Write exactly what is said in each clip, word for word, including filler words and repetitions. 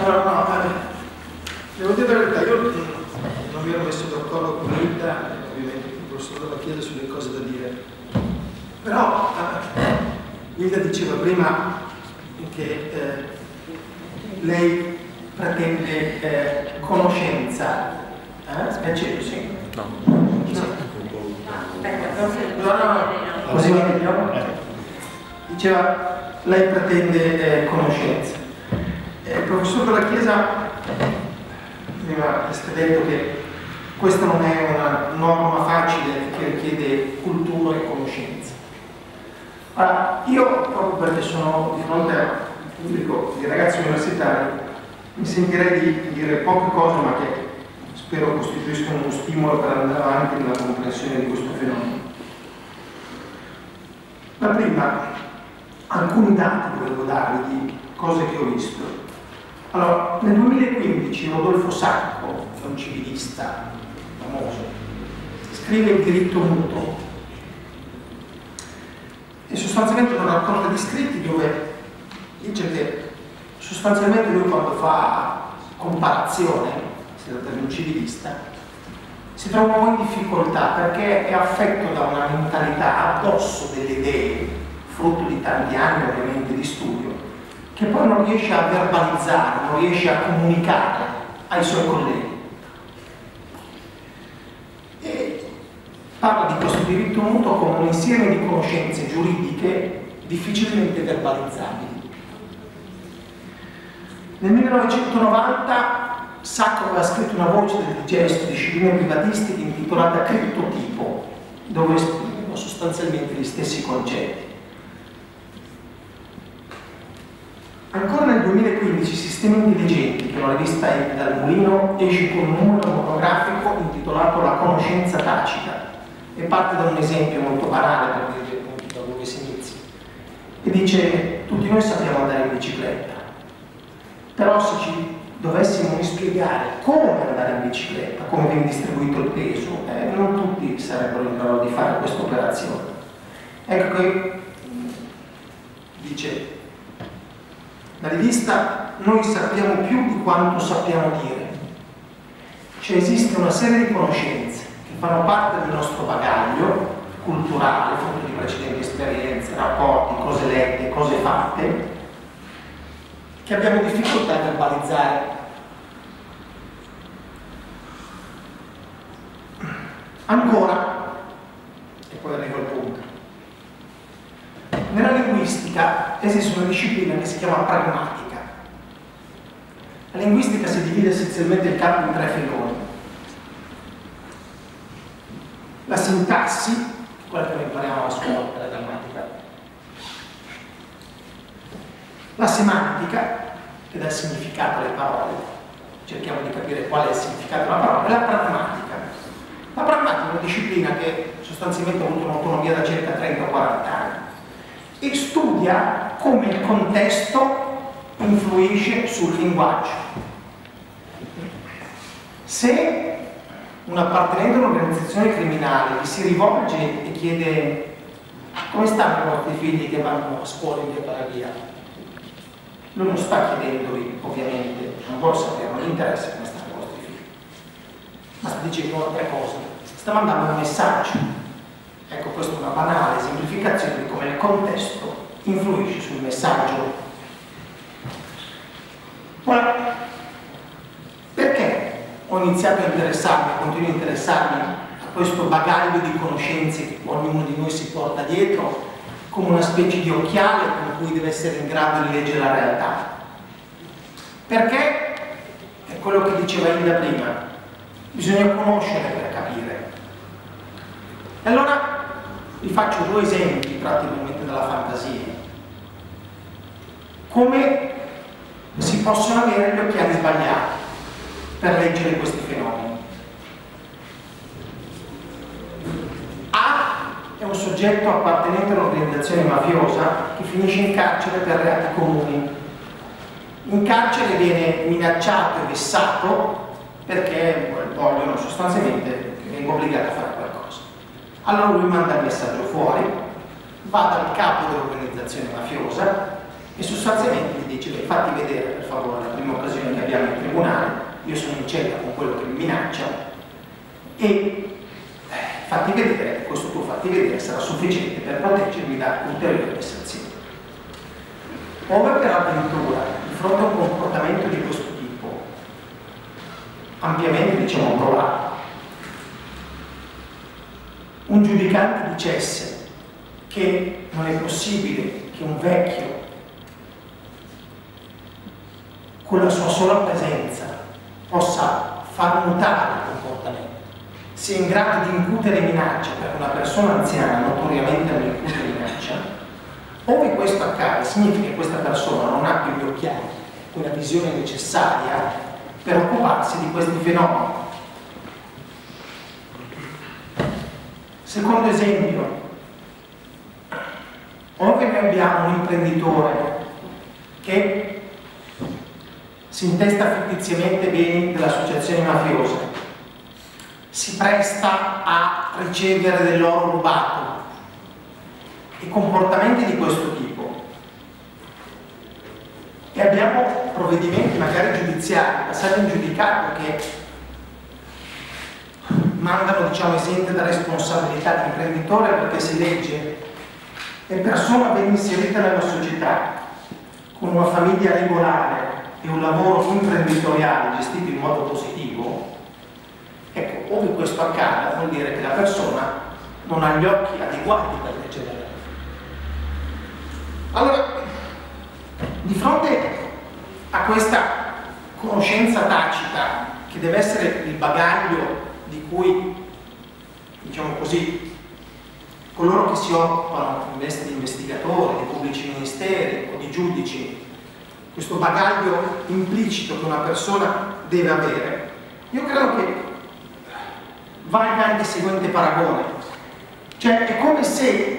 Allora, no, eh, devo dire la verità, io non mi ero messo d'accordo con Hilda, ovviamente con il professor Dalla Chiesa sulle cose da dire. Però eh, Hilda diceva prima che eh, lei pretende eh, conoscenza. Eh? Spiacere, sì? No. No, no, no. Così va meglio? Diceva, lei pretende eh, conoscenza. Eh, il professor Dalla Chiesa prima ha detto che questa non è una norma facile che richiede cultura e conoscenza. Allora, io proprio perché sono di fronte a un pubblico di ragazzi universitari mi sentirei di dire poche cose ma che spero costituiscano uno stimolo per andare avanti nella comprensione di questo fenomeno. La prima, alcuni dati volevo darvi di cose che ho visto. Allora, nel duemilaquindici Rodolfo Sacco, che è un civilista famoso, scrive Il diritto mutuo e sostanzialmente è una raccolta di scritti dove dice che sostanzialmente lui quando fa comparazione, si tratta di un civilista, si trova un po' in difficoltà perché è affetto da una mentalità addosso delle idee, frutto di tanti anni ovviamente di studio, che poi non riesce a verbalizzare, non riesce a comunicare ai suoi colleghi. E parla di questo diritto mutuo come un insieme di conoscenze giuridiche difficilmente verbalizzabili. Nel millenovecentonovanta Sacco aveva scritto una voce del gesto di discipline privatistiche intitolata Criptotipo, dove esprimono sostanzialmente gli stessi concetti. Ancora nel duemilaquindici Sistemi Intelligenti, che è una rivista edita dal Mulino, esce con un numero monografico intitolato La conoscenza tacita e parte da un esempio molto banale per dire appunto da dove si inizia e dice: tutti noi sappiamo andare in bicicletta, però se ci dovessimo spiegare come andare in bicicletta, come viene distribuito il peso, eh, non tutti sarebbero in grado di fare questa operazione. Ecco che dice la rivista: noi sappiamo più di quanto sappiamo dire. Cioè esiste una serie di conoscenze che fanno parte del nostro bagaglio culturale, frutto di precedenti esperienze, rapporti, cose lette, cose fatte, che abbiamo difficoltà a verbalizzare. Ancora, e poi arrivo al punto, nella linguistica esiste una disciplina che si chiama pragmatica. La linguistica si divide essenzialmente il campo in tre filoni. La sintassi, quella che noi impariamo a scuola, la grammatica. La semantica, che dà il significato alle parole, cerchiamo di capire qual è il significato della parola, e la pragmatica. La pragmatica è una disciplina che sostanzialmente ha avuto un'autonomia da circa trenta o quaranta anni e studia come il contesto influisce sul linguaggio. Se un appartenente a un'organizzazione criminale vi si rivolge e chiede: come stanno i vostri figli che vanno a scuola in via Paravia? Lui non sta chiedendovi, ovviamente, non vuole sapere, non gli interessa come stanno i vostri figli, ma sta dicendo altre cose, sta mandando un messaggio. Ecco, questa è una banale esemplificazione di come il contesto influisce sul messaggio. Ora, perché ho iniziato a interessarmi, continuo a interessarmi a questo bagaglio di conoscenze che ognuno di noi si porta dietro come una specie di occhiale con cui deve essere in grado di leggere la realtà? Perché è quello che diceva Hilda prima, bisogna conoscere per capire. E allora vi faccio due esempi tratti ovviamente dalla fantasia. Come si possono avere gli occhiali sbagliati per leggere questi fenomeni. A è un soggetto appartenente a un'organizzazione mafiosa che finisce in carcere per reati comuni. In carcere viene minacciato e vessato perché vogliono sostanzialmente che venga obbligato a fare qualcosa. Allora lui manda il messaggio fuori, va dal capo dell'organizzazione mafiosa e sostanzialmente gli dice: beh, fatti vedere per favore la prima occasione che abbiamo in tribunale, io sono in cella con quello che mi minaccia, e eh, fatti vedere, e questo tuo fatti vedere sarà sufficiente per proteggermi da ulteriori vessazioni. Ove per avventura, di fronte a un comportamento di questo tipo, ampiamente diciamo provato, un giudicante dicesse che non è possibile che un vecchio con la sua sola presenza possa far mutare il comportamento, sia in grado di incutere minaccia, per una persona anziana notoriamente non incutere minaccia, ove questo accade significa che questa persona non ha più gli occhiali, quella visione necessaria per occuparsi di questi fenomeni. Secondo esempio, ove noi abbiamo un imprenditore che si intesta fittiziamente beni dell'associazione mafiosa, si presta a ricevere dell'oro rubato e comportamenti di questo tipo, e abbiamo provvedimenti magari giudiziari, passati in giudicato, che mandano, diciamo, esente da responsabilità dell'imprenditore, perché si legge: è persona ben inserita nella società, con una famiglia regolare e un lavoro imprenditoriale gestito in modo positivo. Ecco, ove questo accada vuol dire che la persona non ha gli occhi adeguati per leggere la legge. Allora, di fronte a questa conoscenza tacita, che deve essere il bagaglio di cui, diciamo così, coloro che si occupano di investigatori, di pubblici ministeri o di giudici, questo bagaglio implicito che una persona deve avere, io credo che valga anche il seguente paragone. Cioè, è come se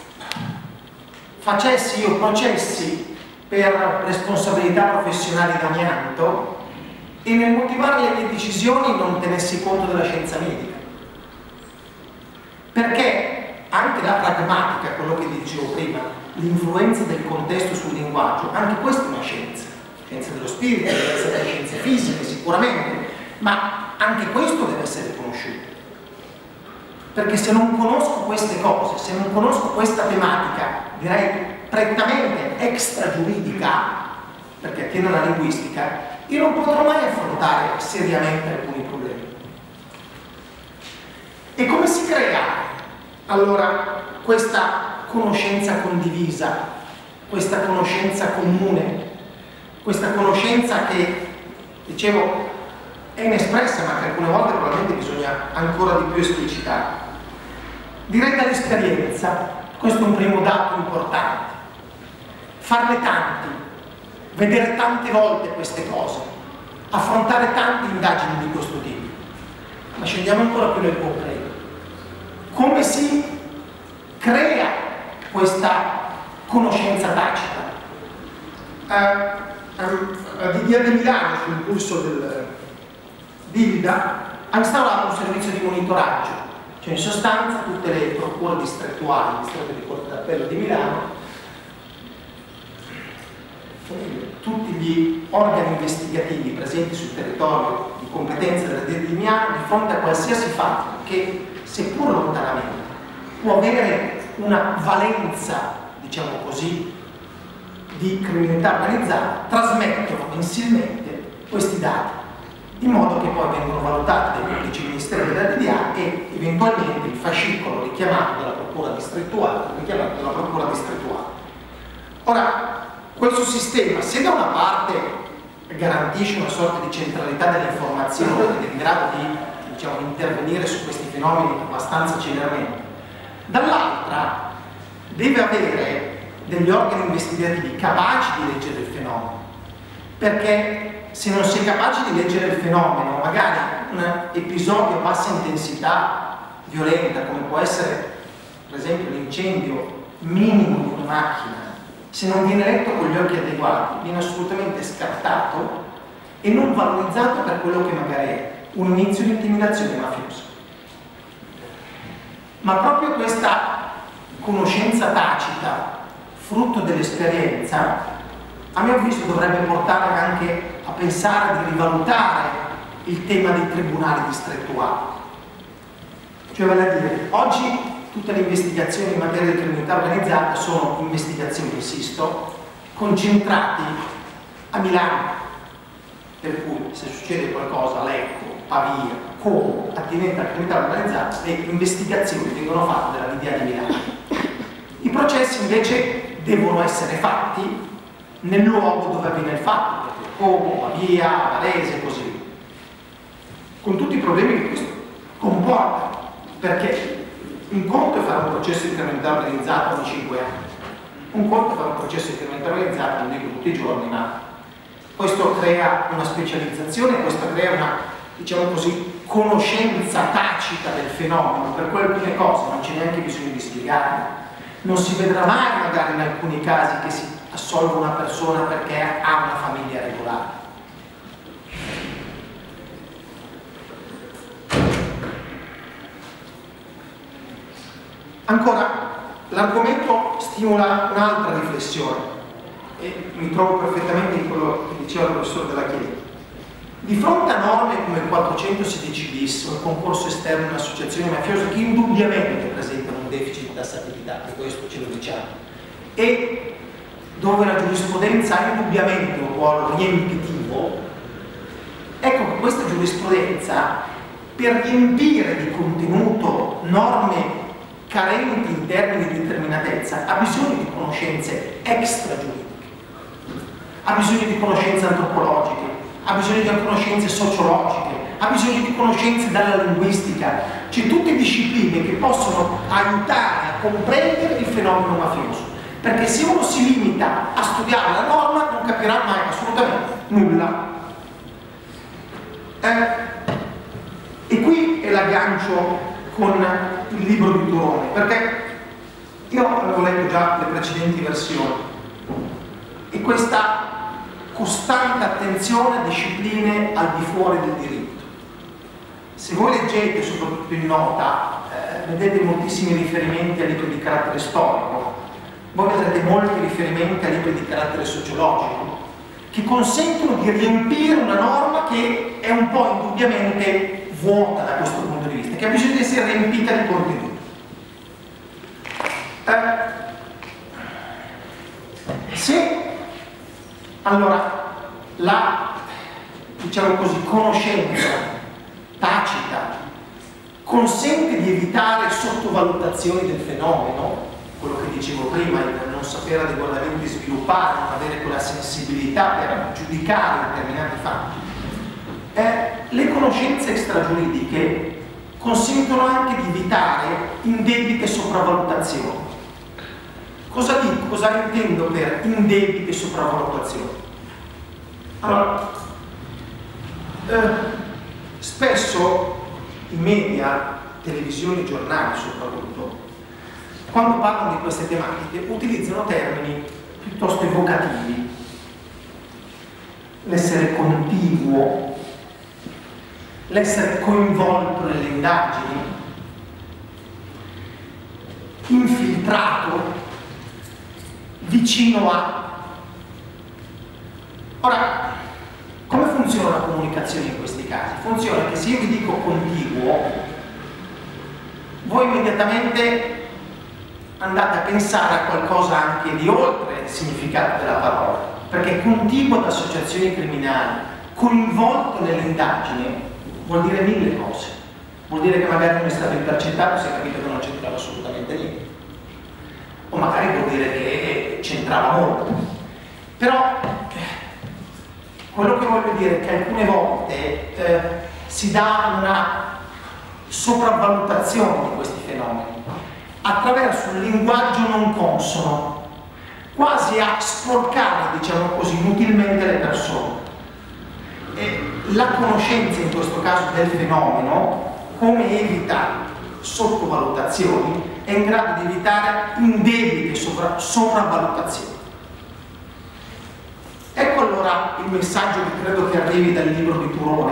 facessi io processi per responsabilità professionali d'amianto e nel motivare le mie decisioni non tenessi conto della scienza medica. Perché anche la pragmatica, quello che dicevo prima, l'influenza del contesto sul linguaggio, anche questa è una scienza, scienza dello spirito, deve essere scienze fisiche sicuramente, ma anche questo deve essere conosciuto. Perché se non conosco queste cose, se non conosco questa tematica, direi prettamente extragiuridica, perché attiene alla linguistica, io non potrò mai affrontare seriamente alcuni problemi. E come si crea allora questa conoscenza condivisa, questa conoscenza comune, questa conoscenza che, dicevo, è inespressa, ma che alcune volte probabilmente bisogna ancora di più esplicitare? Direi dall'esperienza. Questo è un primo dato importante. Farne tanti, vedere tante volte queste cose, affrontare tante indagini di questo tipo. Ma scendiamo ancora più nel concreto. Come si crea questa conoscenza tacita? Uh, uh, Didier de Milano, su impulso del Divida, ha instaurato un servizio di monitoraggio. Cioè, in sostanza, tutte le procure distrettuali, il distretto di Corte d'Appello di Milano, tutti gli organi investigativi presenti sul territorio di competenza della D I R di Milano, di fronte a qualsiasi fatto che, seppur lontanamente, può avere una valenza, diciamo così, di criminalità organizzata, trasmettono mensilmente questi dati, in modo che poi vengono valutati dai pubblici ministeri della D D A e eventualmente il fascicolo richiamato dalla procura distrettuale, richiamato dalla procura distrettuale. Ora, questo sistema, se da una parte garantisce una sorta di centralità dell'informazione ed è in grado di, diciamo, intervenire su questi fenomeni abbastanza celermente, dall'altra deve avere degli organi investigativi capaci di leggere il fenomeno, perché se non si è capaci di leggere il fenomeno, magari un episodio a bassa intensità violenta, come può essere per esempio l'incendio minimo di una macchina, se non viene letto con gli occhi adeguati, viene assolutamente scartato e non valorizzato per quello che magari è un inizio di intimidazione mafiosa. Ma proprio questa conoscenza tacita, frutto dell'esperienza, a mio avviso dovrebbe portare anche a pensare di rivalutare il tema dei tribunali distrettuali. Cioè, vale a dire, oggi tutte le investigazioni in materia di criminalità organizzata sono investigazioni, insisto, concentrate a Milano, per cui se succede qualcosa a Lecco, Pavia, Como, attinente alla criminalità organizzata, le investigazioni vengono fatte dalla D D A di Milano. I processi invece devono essere fatti nel luogo dove avviene il fatto, perché Como, Pavia, Varese e così via. Con tutti i problemi che questo comporta, perché un conto è fare un processo di criminalità organizzata ogni cinque anni, un conto è fare un processo di criminalità organizzata, non dico tutti i giorni, ma questo crea una specializzazione, questo crea una, diciamo così, conoscenza tacita del fenomeno, per cui alcune cose non c'è neanche bisogno di spiegarle. Non si vedrà mai magari in alcuni casi che si assolve una persona perché ha una famiglia regolare. Ancora, l'argomento stimola un'altra riflessione e mi trovo perfettamente in quello che diceva il professore Della Chiesa. Di fronte a norme come il quattrocentosedici bis o il concorso esterno in un'associazione mafiosa che indubbiamente presentano un deficit di tassatività, e questo ce lo diciamo, e dove la giurisprudenza ha indubbiamente un ruolo riempitivo, ecco che questa giurisprudenza, per riempire di contenuto norme carenti in termini di determinatezza, ha bisogno di conoscenze extragiuridiche, ha bisogno di conoscenze antropologiche, ha bisogno di conoscenze sociologiche, ha bisogno di conoscenze dalla linguistica, cioè tutte discipline che possono aiutare a comprendere il fenomeno mafioso, perché se uno si limita a studiare la norma non capirà mai assolutamente nulla. Eh, e qui è l'aggancio con il libro di Turone, perché io avevo letto già le precedenti versioni e questa costante attenzione a discipline al di fuori del diritto. Se voi leggete, soprattutto in nota, eh, vedete moltissimi riferimenti a libri di carattere storico, voi vedrete molti riferimenti a libri di carattere sociologico, che consentono di riempire una norma che è un po' indubbiamente vuota da questo punto di vista, che ha bisogno di essere riempita di contenuto. Eh, se allora la, diciamo così, conoscenza tacita consente di evitare sottovalutazioni del fenomeno, quello che dicevo prima, il non sapere adeguatamente sviluppare, non avere quella sensibilità per giudicare determinati fatti, eh, le conoscenze extragiuridiche consentono anche di evitare indebite sopravvalutazioni. Cosa dico? Cosa intendo per indebite sopravvalutazioni? Allora, eh, spesso i media, televisioni, giornali soprattutto, quando parlano di queste tematiche utilizzano termini piuttosto evocativi. L'essere contiguo, l'essere coinvolto nelle indagini, infiltrato, vicino a. Ora, come funziona la comunicazione in questi casi? Funziona che se io vi dico contiguo, voi immediatamente andate a pensare a qualcosa anche di oltre il significato della parola, perché contiguo ad associazioni criminali, coinvolto nell'indagine, vuol dire mille cose. Vuol dire che magari non è stato intercettato, si è capito che non c'entrava assolutamente niente, o magari vuol dire che c'entrava molto. Però quello che voglio dire è che alcune volte eh, si dà una sopravvalutazione di questi fenomeni attraverso un linguaggio non consono, quasi a sporcare, diciamo così, inutilmente le persone. E la conoscenza in questo caso del fenomeno, come evita sottovalutazioni, è in grado di evitare indebite sopra sopravvalutazioni. Ecco allora il messaggio che credo che arrivi dal libro di Turone.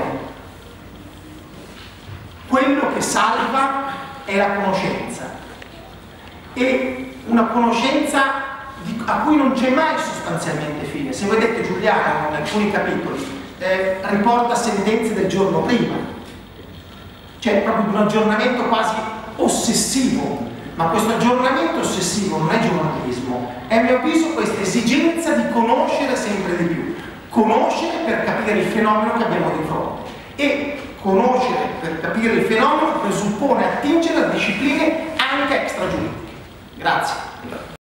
Quello che salva è la conoscenza, e una conoscenza di, a cui non c'è mai sostanzialmente fine. Se vedete Giuliano in alcuni capitoli eh, riporta sentenze del giorno prima, cioè proprio un aggiornamento quasi ossessivo, ma questo aggiornamento ossessivo non è giornalismo, è a mio avviso questa esigenza di conoscere sempre di più, conoscere per capire il fenomeno che abbiamo di fronte, e conoscere per capire il fenomeno presuppone attingere a discipline anche extragiuridiche. Grazie.